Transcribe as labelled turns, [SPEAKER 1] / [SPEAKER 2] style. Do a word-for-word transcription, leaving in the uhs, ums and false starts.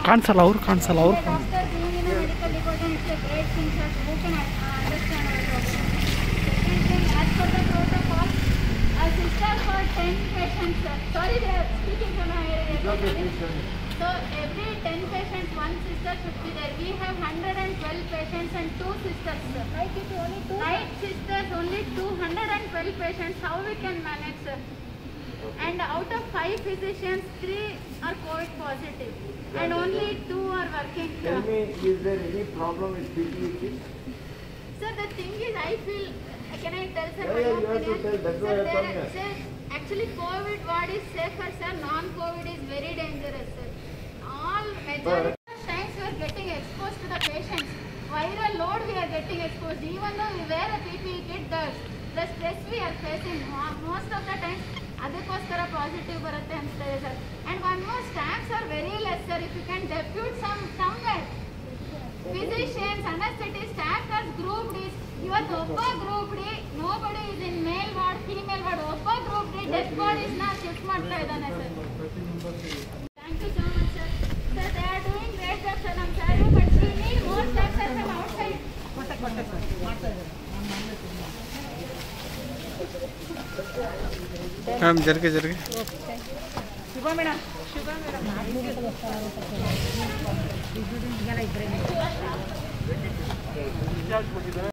[SPEAKER 1] ಕಾಣಿಸಲ್ಲ ಅವ್ರು ಕಾಣಿಸಲ್ಲ ಅವ್ರು
[SPEAKER 2] Doctor being in a medical department, it's a great thing, sir. Who can uh, understand our problem? Second thing, as per the protocol, a sister for ten patients, sir. Sorry, they are speaking from my area. So every ten patients, one sister should be there. We have one hundred twelve patients and two sisters, sir. Night it only two. Night sisters only two hundred twelve patients. How we can manage, sir? And out of five physicians, three are COVID positive, and only two are working.
[SPEAKER 3] Tell me, is there any problem with P P E kits?
[SPEAKER 2] Sir, the thing is, I feel. Can I tell, sir?
[SPEAKER 3] Yeah, yeah, you have to tell. That's why I
[SPEAKER 2] Sir,
[SPEAKER 3] come
[SPEAKER 2] there,
[SPEAKER 3] here.
[SPEAKER 2] sir, actually, COVID ward is safer, sir. Non-COVID is very dangerous, sir. All majority of times we are getting exposed to the patients. Viral load we are getting exposed. Even though we wear a P P E kit, the the stress we are facing most of the time. ಅದಕ್ಕೋಸ್ಕರ positive ಬರುತ್ತೆ ಅಂತಾರೆ sir. And one more staffs are very less sir. If you can depute some somewhere physicians, anesthetists, staff are grouped is ಇವತ್ತು ಒಬ್ಬ group D nobody is in male ward, female ward. ಒಬ್ಬ group D death bodies ನ shift ಮಾಡ್ತಾ ಇದ್ದಾನೆ sir. Thank you so much sir. Sir they are doing great job sir. ನಮ್ಮ sir but we need more staff sir from outside. ಕೊಟ್ಟೆ ಕೊಟ್ಟೆ sir ಮಾಡ್ತಾ ಇದ್ದಾರೆ.
[SPEAKER 1] Ma'am जरगे जरगे
[SPEAKER 2] शुभ मैडम शुभ मैडम